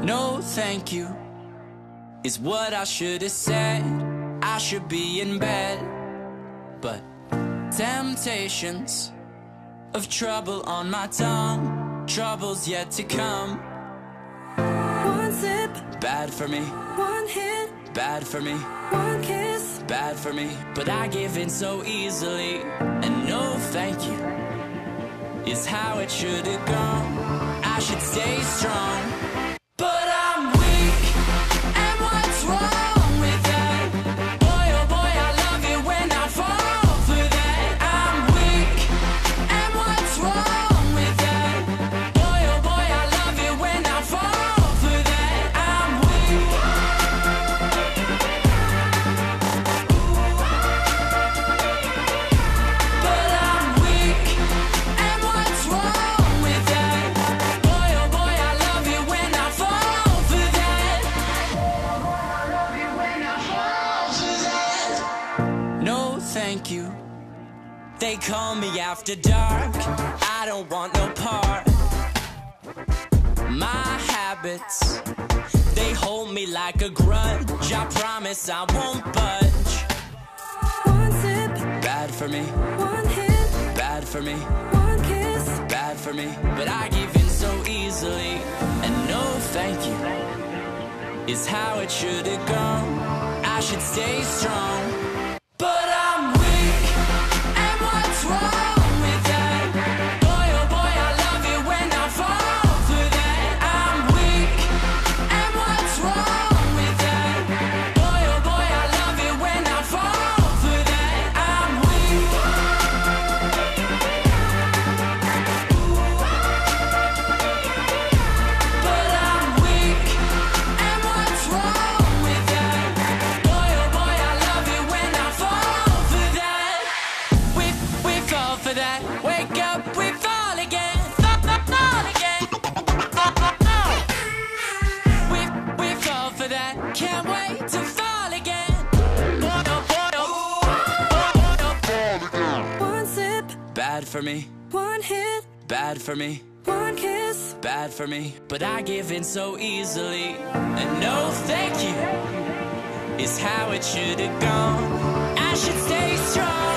No thank you is what I should have said. I should be in bed, but temptations of trouble on my tongue, trouble's yet to come. One sip, bad for me. One hit, bad for me. One kiss, bad for me. But I give in so easily, and no thank you is how it should have gone. I should stay strong, but I'm weak, and what's wrong with that? Boy, oh boy, I love it when I fall for that. I'm weak, and what's wrong with that? Boy, oh boy, I love it when I fall for that. I'm weak. But I'm weak, and what's wrong with that? Boy, oh boy, I love it when I fall for that. No, thank you. They call me after dark. I don't want no part. My habits, they hold me like a grudge. I promise I won't budge. one sip, Bad for me, one hit, bad for me, one kiss, bad for me. But I give in so easily, and no thank you is how it should have gone. I should stay strong, but I'm weak, and what's wrong with that? Boy, oh boy, I love it when I fall for that. I'm weak, and what's wrong with that? Boy, oh boy, I love it when I fall for that. I'm weak. But I'm weak, and what's wrong with that? Boy, oh boy, I love it when I fall for that. We fall for that. Wake up, we fall again. Fall again. We fall for that. Can't wait to fall again. Boy, oh boy, oh. one sip, Bad for me, one hit, bad for me, one kiss, bad for me. But I give in so easily, and no thank you is how it should have gone. I should stay strong.